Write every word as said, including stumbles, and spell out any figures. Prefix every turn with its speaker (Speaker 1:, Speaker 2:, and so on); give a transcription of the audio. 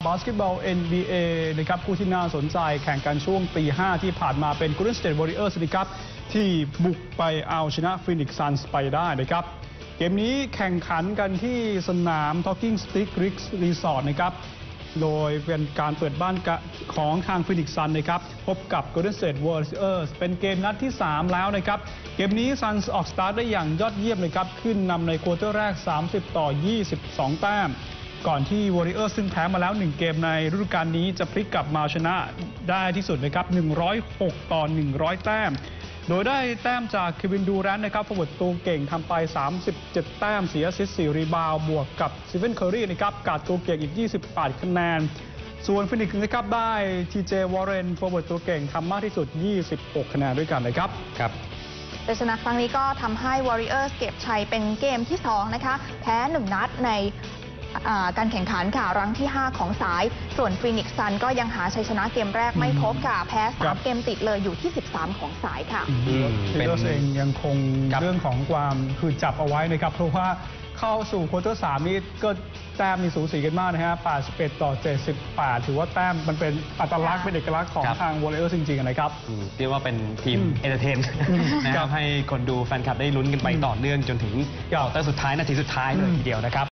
Speaker 1: บาสเกตบอล เอ็น บี เอ นะครับคู่ที่น่าสนใจแข่งกันช่วงตีห้าที่ผ่านมาเป็น Golden State Warriors นะครับที่บุกไปเอาชนะ Phoenix Suns ไปได้นะครับเกมนี้แข่งขันกันที่สนาม Talking Stick Ridge Resort นะครับโดยเป็นการเปิดบ้านของทาง Phoenix Suns นะครับพบกับ Golden State Warriors เป็นเกมนัดที่สามแล้วนะครับเกมนี้ Suns ออกสตาร์ทได้อย่างยอดเยี่ยมเลยครับขึ้นนำในควอเตอร์แรกสามสิบต่อยี่สิบสองแต้มก่อนที่ Warriors ซึ่งแพ้มาแล้วหนึ่งเกมในฤดูกาลนี้จะพลิกกลับมาชนะได้ที่สุดนะครับหนึ่งร้อยหกต่อหนึ่งร้อยแต้มโดยได้แต้มจากเควินดูแรนต์นะครับฟอร์เวิร์ดตัวเก่งทำไปสามสิบเจ็ดแต้มเสียแอสซิสต์สี่รีบาวด์บวกกับสตีเฟนเคอร์รีนะครับกาดตัวเก่งอีกยี่สิบแปดคะแนนส่วนฟินิกส์นะครับได้ทีเจวอร์เรนฟอร์เวิร์ดตัวเก่งทำมากที่สุดยี่สิบหกคะแนนด้วยกันเลยครับ
Speaker 2: ครับ
Speaker 3: แต่ชนะครั้งนี้ก็ทำให้ Warriors เก็บชัยเป็นเกมที่สองนะคะแพ้หนึ่งนัดในการแข่งขันค่ะรังที่ห้าของสายส่วน Phoenix Suns ก็ยังหาชัยชนะเกมแรกไม่พบค่ะแพ้สามเกมติดเลยอยู่ที่สิบสามของสายค่ะ
Speaker 1: เป็นเองยังคงเรื่องของความคือจับเอาไว้นะครับเพราะว่าเข้าสู่ควอเตอร์สามนี้ก็แต้มมีสูสีกันมากนะฮะแปดสิบเอ็ดต่อเจ็ดสิบแปดถือว่าแต้มมันเป็นอัตลักษณ์เป็นเอกลักษณ์ของทาง Warriors จริงๆนะครับ
Speaker 2: เรียกว่าเป็นทีมเอนเตอร์เทนนะครับให้คนดูแฟนคลับได้ลุ้นกันไปต่อเนื่องจนถึงควอเตอร์สุดท้ายนาทีสุดท้ายเลยทีเดียวนะครับ